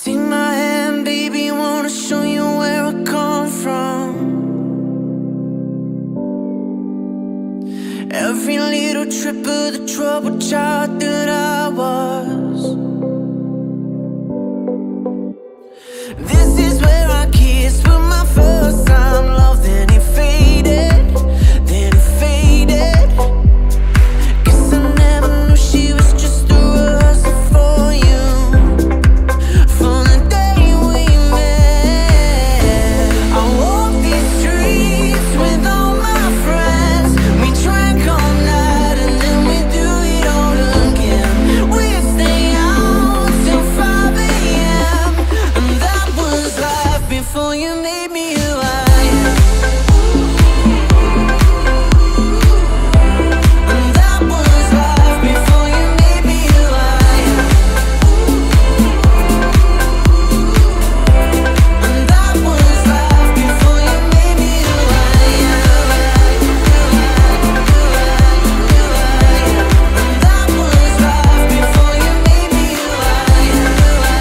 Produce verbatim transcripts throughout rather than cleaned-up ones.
Take my hand, baby, wanna show you where I come from. Every little trip of the troubled child that I was. This is where I kissed for my first time love. Then it faded, then it faded. Guess I never knew she was just a rehearsal for you. From the day we met, I walk these streets with all my friends. We drank all night and then we do it all again. We stay out till five a m And that was life before you made me who I am. And that was life before you made me who I am. And that was life before you made me who I am. And that was life before you made me who I am.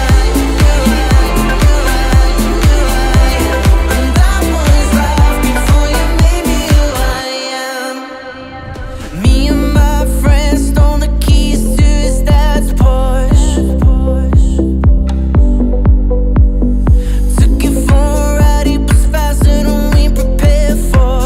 And that was life before you made me who I am. Me and my friends stole the keys to his dad's Porsche. Took it for a ride, it was faster than we prepared for.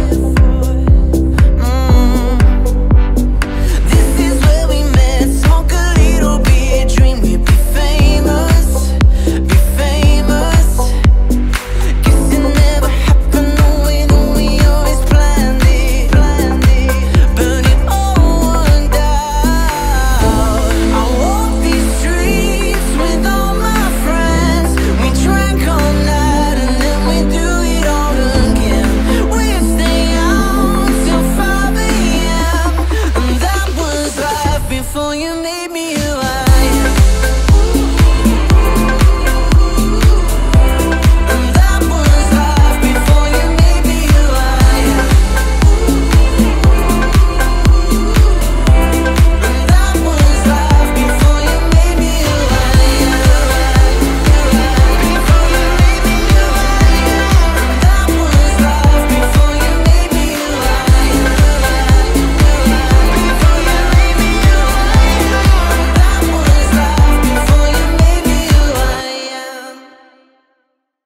Mm. This is where we met, smoke a little bit, dream we'd be famous, be famous. Guess it never happened the way that we always planned it, planned it. But it all worked out. I walk these streets with all my friends. We drank all night and then we do it all again. We stay out till five a m And that was life before you made me who I